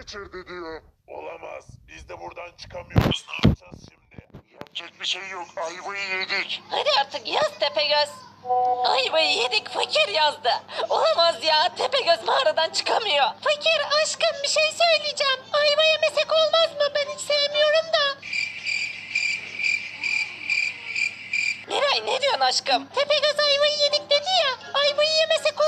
kaçırdı diyor. Olamaz. Biz de buradan çıkamıyoruz. Ne yapacağız şimdi? Yapacak bir şey yok. Ayvayı yedik. Hadi artık yaz Tepegöz. Ayvayı yedik fakir yazdı. Olamaz ya Tepegöz mağaradan çıkamıyor. Fakir aşkım bir şey söyleyeceğim. Ayva yemesek olmaz mı? Ben hiç sevmiyorum da. Miray ne diyorsun aşkım? Tepegöz ayvayı yedik dedi ya. Ayvayı yemesek